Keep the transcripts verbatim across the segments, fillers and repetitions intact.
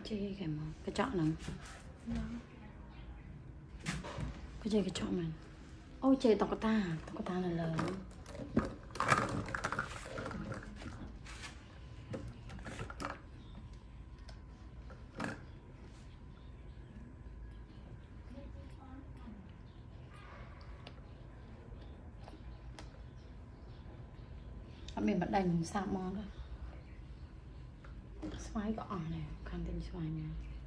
chơi cái mà cái chọn này cái chơi cái chọn này ôi chơi tóc ta tóc ta là lớn mình bắt đành sao món đó xoay gõ này khăn tên xoay này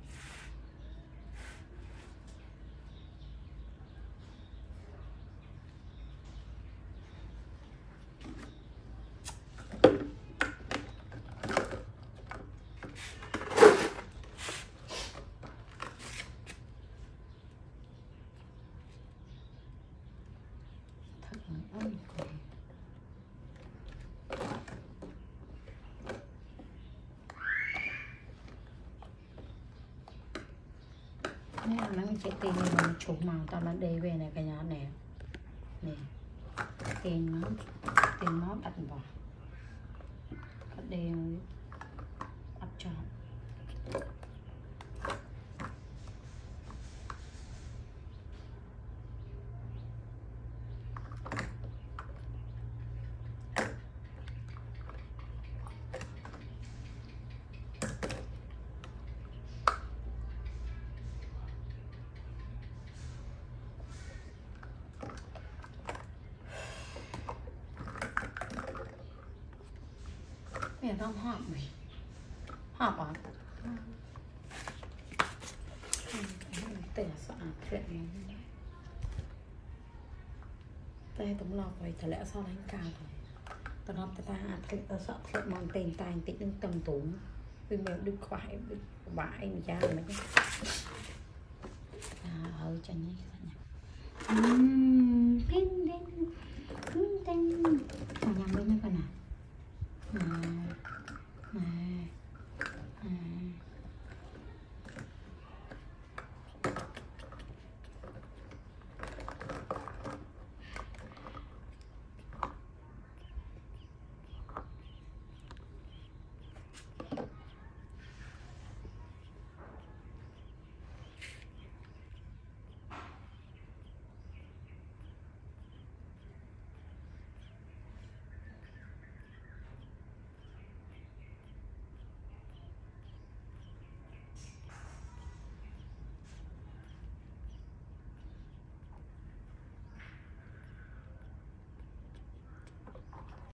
thật là ôi nè nó chạy tiền này chụp màu tao nó đi về này cái nhỏ này nè tiền nó tiền nó đặt vào cái đều áp chọn mẹ đang họp mày họp à tệ sợ chuyện này tay tống lọc vậy thật lẽ sao đánh cao rồi tao nói ta ta tao sợ chuyện mong tiền tài tịnh đứng tầm tốn vì mẹ đừng khoái bãi mình ra rồi mấy à ơi cho nhé tin tin tin tin nhằm bên này coi nào